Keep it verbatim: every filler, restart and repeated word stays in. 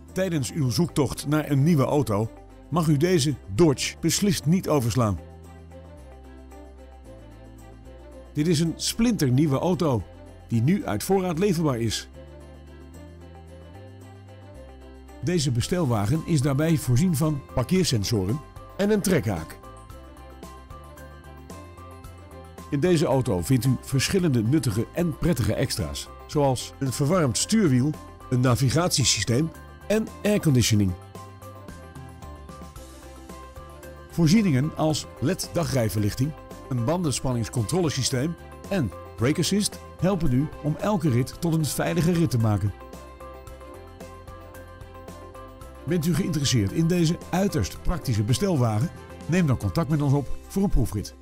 Tijdens uw zoektocht naar een nieuwe auto mag u deze Dodge beslist niet overslaan. Dit is een splinternieuwe auto die nu uit voorraad leverbaar is. Deze bestelwagen is daarbij voorzien van parkeersensoren en een trekhaak. In deze auto vindt u verschillende nuttige en prettige extra's, zoals een verwarmd stuurwiel, een navigatiesysteem en airconditioning. Voorzieningen als L E D dagrijverlichting, een bandenspanningscontrolesysteem en brake assist helpen u om elke rit tot een veilige rit te maken. Bent u geïnteresseerd in deze uiterst praktische bestelwagen? Neem dan contact met ons op voor een proefrit.